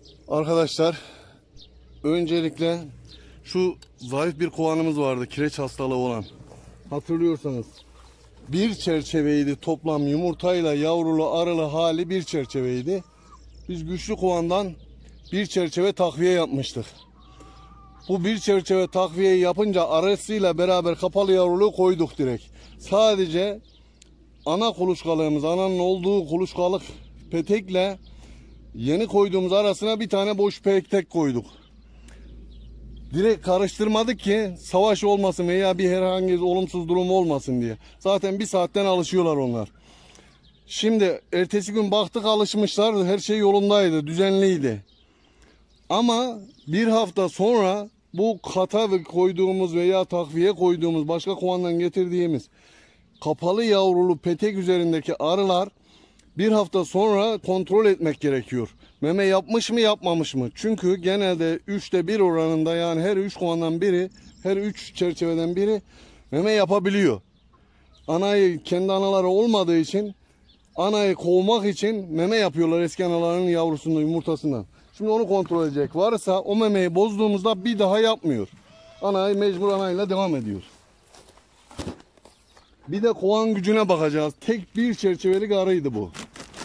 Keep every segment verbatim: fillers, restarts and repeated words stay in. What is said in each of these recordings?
Arkadaşlar, öncelikle şu zayıf bir kovanımız vardı, kireç hastalığı olan. Hatırlıyorsanız bir çerçeveydi, toplam yumurtayla yavrulu arılı hali bir çerçeveydi. Biz güçlü kovandan bir çerçeve takviye yapmıştık. Bu bir çerçeve takviyeyi yapınca arasıyla beraber kapalı yavruluğu koyduk direkt. Sadece ana kuluçkalığımız, ananın olduğu kuluçkalık petekle yeni koyduğumuz arasına bir tane boş petek koyduk. Direkt karıştırmadık ki savaş olmasın veya bir herhangi olumsuz durum olmasın diye. Zaten bir saatten alışıyorlar onlar. Şimdi ertesi gün baktık alışmışlar, her şey yolundaydı, düzenliydi. Ama bir hafta sonra bu kata koyduğumuz veya takviye koyduğumuz başka kovandan getirdiğimiz kapalı yavrulu petek üzerindeki arılar bir hafta sonra kontrol etmek gerekiyor. Meme yapmış mı yapmamış mı? Çünkü genelde üçte bir oranında, yani her üç kovandan biri, her üç çerçeveden biri meme yapabiliyor. Anayı, kendi anaları olmadığı için anayı kovmak için meme yapıyorlar eski anaların yavrusundan, yumurtasından. Şimdi onu kontrol edecek. Varsa o memeyi bozduğumuzda bir daha yapmıyor. Anayı mecbur anayla devam ediyor. Bir de kovan gücüne bakacağız. Tek bir çerçevelik arıydı bu.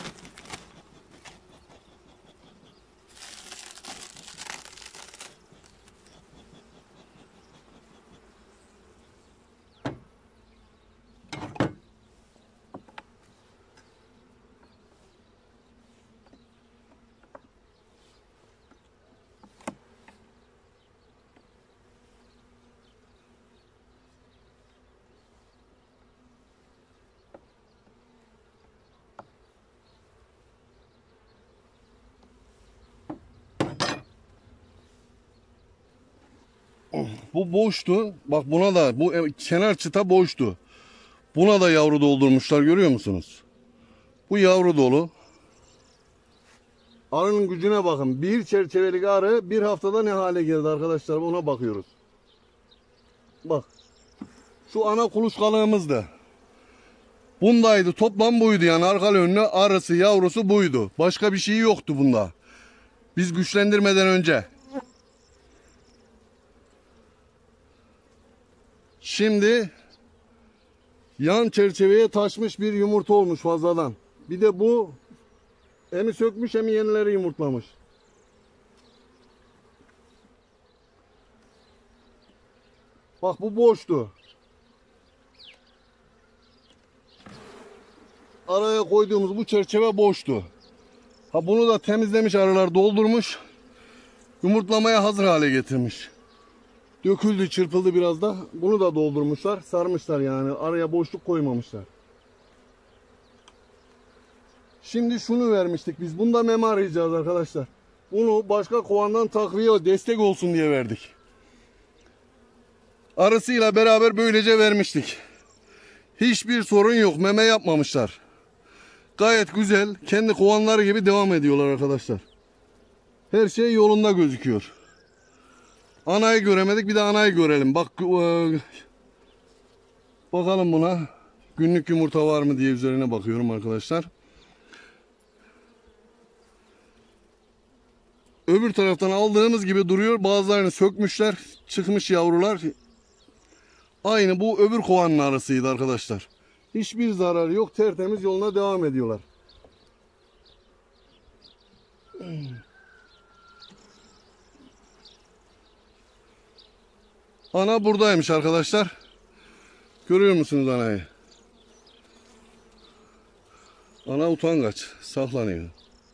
Bu boştu. Bak buna da, bu kenar çıta boştu. Buna da yavru doldurmuşlar, görüyor musunuz? Bu yavru dolu. Arının gücüne bakın. Bir çerçevelik arı bir haftada ne hale geldi arkadaşlar, ona bakıyoruz. Bak. Şu ana kuluçkalığımızdı. Bundaydı. Toplam buydu yani, arkalı önlü arısı yavrusu buydu. Başka bir şey yoktu bunda. Biz güçlendirmeden önce. Şimdi yan çerçeveye taşmış bir yumurta olmuş fazladan. Bir de bu emi sökmüş, emi yenileri yumurtlamış. Bak bu boştu. Araya koyduğumuz bu çerçeve boştu. Ha bunu da temizlemiş, arılar doldurmuş. Yumurtlamaya hazır hale getirmiş. Döküldü, çırpıldı biraz da. Bunu da doldurmuşlar, sarmışlar yani. Araya boşluk koymamışlar. Şimdi şunu vermiştik biz. Bunda meme arayacağız arkadaşlar. Bunu başka kovandan takviye, destek olsun diye verdik. Arısıyla beraber böylece vermiştik. Hiçbir sorun yok. Meme yapmamışlar. Gayet güzel. Kendi kovanları gibi devam ediyorlar arkadaşlar. Her şey yolunda gözüküyor. Anayı göremedik. Bir de anayı görelim. Bak e, bakalım buna. Günlük yumurta var mı diye üzerine bakıyorum arkadaşlar. Öbür taraftan aldığımız gibi duruyor. Bazılarını sökmüşler. Çıkmış yavrular. Aynı bu öbür kovanın arasıydı arkadaşlar. Hiçbir zararı yok. Tertemiz yoluna devam ediyorlar. Ana buradaymış arkadaşlar. Görüyor musunuz anayı? Ana utangaç. Saklanıyor.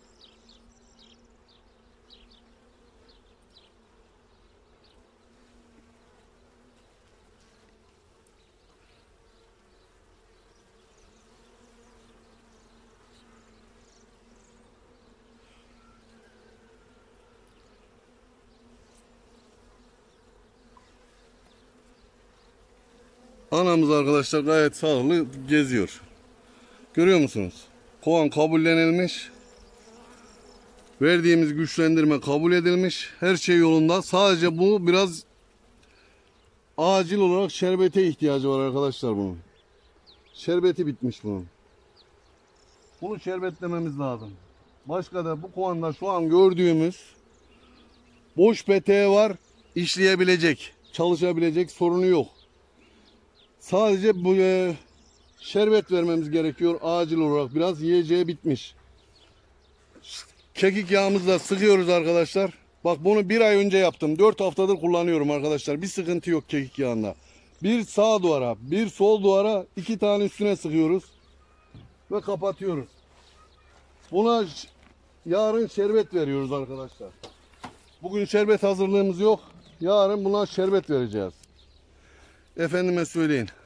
Anamız arkadaşlar gayet sağlıklı geziyor. Görüyor musunuz? Kovan kabullenilmiş. Verdiğimiz güçlendirme kabul edilmiş. Her şey yolunda. Sadece bu biraz acil olarak şerbete ihtiyacı var arkadaşlar bunun. Şerbeti bitmiş bunun. Bunu şerbetlememiz lazım. Başka da bu kovanda şu an gördüğümüz boş peteği var. İşleyebilecek, çalışabilecek, sorunu yok. Sadece bu e, şerbet vermemiz gerekiyor acil olarak. Biraz yiyeceği bitmiş. Kekik yağımızla sıkıyoruz arkadaşlar. Bak bunu bir ay önce yaptım. dört haftadır kullanıyorum arkadaşlar. Bir sıkıntı yok kekik yağında. Bir sağ duvara, bir sol duvara, iki tane üstüne sıkıyoruz. Ve kapatıyoruz. Buna yarın şerbet veriyoruz arkadaşlar. Bugün şerbet hazırlığımız yok. Yarın buna şerbet vereceğiz. Efendime söyleyin.